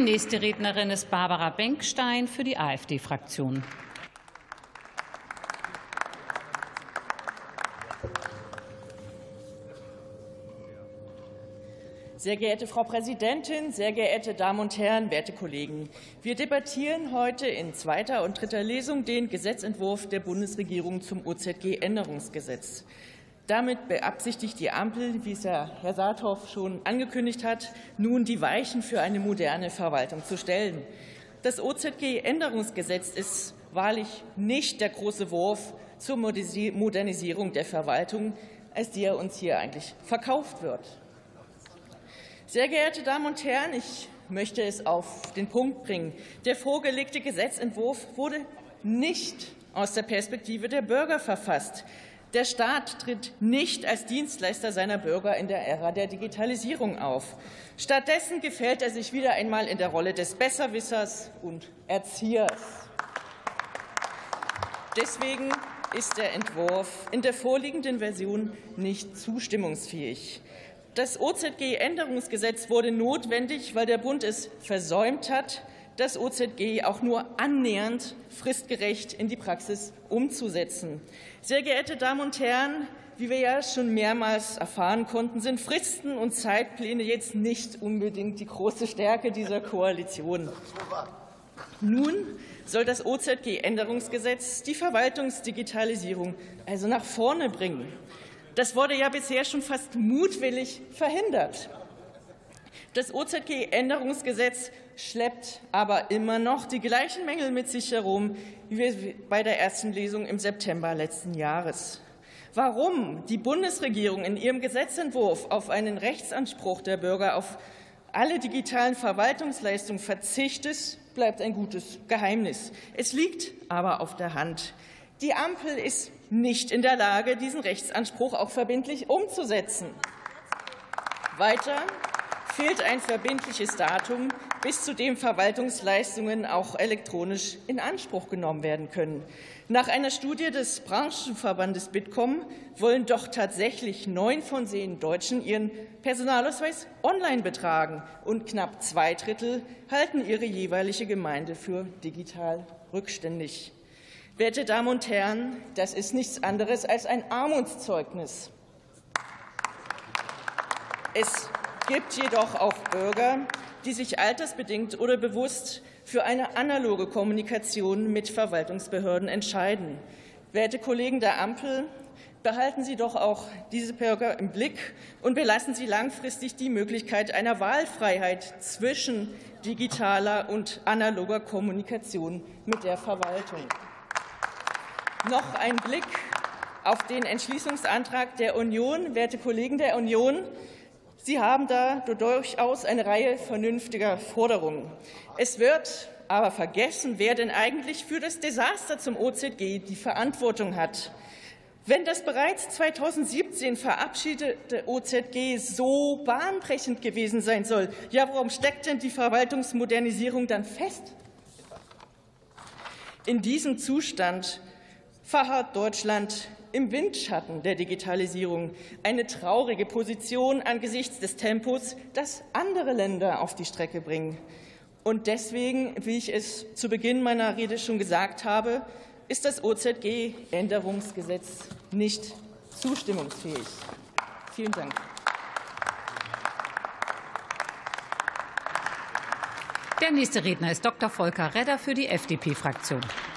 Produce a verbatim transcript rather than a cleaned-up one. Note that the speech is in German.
Nächste Rednerin ist Barbara Bengstein für die AfD-Fraktion. Sehr geehrte Frau Präsidentin, sehr geehrte Damen und Herren, werte Kollegen! Wir debattieren heute in zweiter und dritter Lesung den Gesetzentwurf der Bundesregierung zum O Z G-Änderungsgesetz. Damit beabsichtigt die Ampel, wie es ja Herr Saathoff schon angekündigt hat, nun die Weichen für eine moderne Verwaltung zu stellen. Das O Z G-Änderungsgesetz ist wahrlich nicht der große Wurf zur Modernisierung der Verwaltung, als die er uns hier eigentlich verkauft wird. Sehr geehrte Damen und Herren, ich möchte es auf den Punkt bringen. Der vorgelegte Gesetzentwurf wurde nicht aus der Perspektive der Bürger verfasst. Der Staat tritt nicht als Dienstleister seiner Bürger in der Ära der Digitalisierung auf. Stattdessen gefällt er sich wieder einmal in der Rolle des Besserwissers und Erziehers. Deswegen ist der Entwurf in der vorliegenden Version nicht zustimmungsfähig. Das O Z G-Änderungsgesetz wurde notwendig, weil der Bund es versäumt hat, das O Z G auch nur annähernd fristgerecht in die Praxis umzusetzen. Sehr geehrte Damen und Herren, wie wir ja schon mehrmals erfahren konnten, sind Fristen und Zeitpläne jetzt nicht unbedingt die große Stärke dieser Koalition. Nun soll das O Z G-Änderungsgesetz die Verwaltungsdigitalisierung also nach vorne bringen. Das wurde ja bisher schon fast mutwillig verhindert. Das O Z G-Änderungsgesetz schleppt aber immer noch die gleichen Mängel mit sich herum wie bei der ersten Lesung im September letzten Jahres. Warum die Bundesregierung in ihrem Gesetzentwurf auf einen Rechtsanspruch der Bürger auf alle digitalen Verwaltungsleistungen verzichtet, bleibt ein gutes Geheimnis. Es liegt aber auf der Hand. Die Ampel ist nicht in der Lage, diesen Rechtsanspruch auch verbindlich umzusetzen. Weiter fehlt ein verbindliches Datum, bis zu dem Verwaltungsleistungen auch elektronisch in Anspruch genommen werden können. Nach einer Studie des Branchenverbandes Bitkom wollen doch tatsächlich neun von zehn Deutschen ihren Personalausweis online betragen, und knapp zwei Drittel halten ihre jeweilige Gemeinde für digital rückständig. Werte Damen und Herren, das ist nichts anderes als ein Armutszeugnis. Es gibt jedoch auch Bürger, die sich altersbedingt oder bewusst für eine analoge Kommunikation mit Verwaltungsbehörden entscheiden. Werte Kollegen der Ampel, behalten Sie doch auch diese Bürger im Blick und belassen Sie langfristig die Möglichkeit einer Wahlfreiheit zwischen digitaler und analoger Kommunikation mit der Verwaltung. Noch ein Blick auf den Entschließungsantrag der Union. Werte Kollegen der Union, Sie haben da durchaus eine Reihe vernünftiger Forderungen. Es wird aber vergessen, wer denn eigentlich für das Desaster zum O Z G die Verantwortung hat. Wenn das bereits zweitausendsiebzehn verabschiedete O Z G so bahnbrechend gewesen sein soll, ja, warum steckt denn die Verwaltungsmodernisierung dann fest? In diesem Zustand verharrt Deutschland im Windschatten der Digitalisierung, eine traurige Position angesichts des Tempos, das andere Länder auf die Strecke bringen. Und deswegen, wie ich es zu Beginn meiner Rede schon gesagt habe, ist das O Z G-Änderungsgesetz nicht zustimmungsfähig. Vielen Dank. Der nächste Redner ist Doktor Volker Redder für die F D P-Fraktion.